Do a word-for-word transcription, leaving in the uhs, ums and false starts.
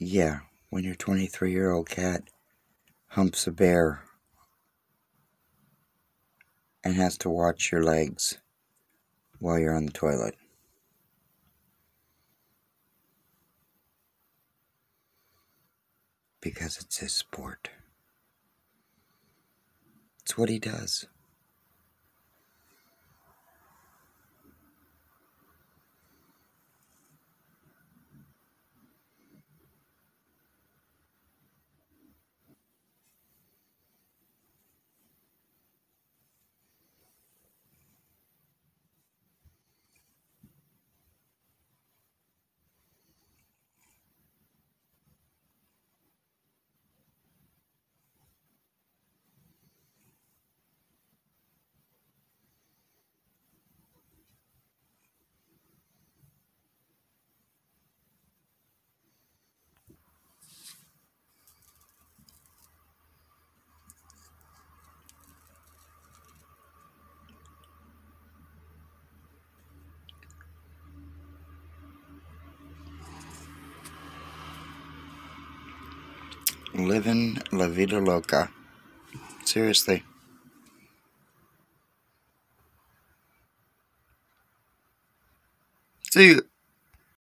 Yeah, when your twenty-three-year-old cat humps a bear and has to watch your legs while you're on the toilet. Because it's his sport. It's what he does. Living la vida loca. Seriously. See you.